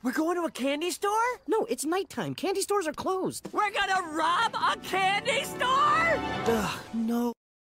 We're going to a candy store? No, it's nighttime. Candy stores are closed. We're gonna rob a candy store?